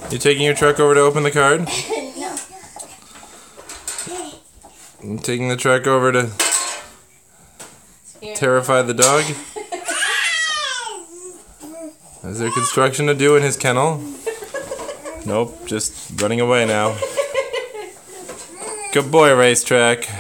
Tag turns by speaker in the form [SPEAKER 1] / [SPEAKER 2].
[SPEAKER 1] You taking your truck over to open the card?
[SPEAKER 2] No.
[SPEAKER 1] You taking the truck over to terrify the dog? Is there construction to do in his kennel? Nope, just running away now. Good boy, Racetrack.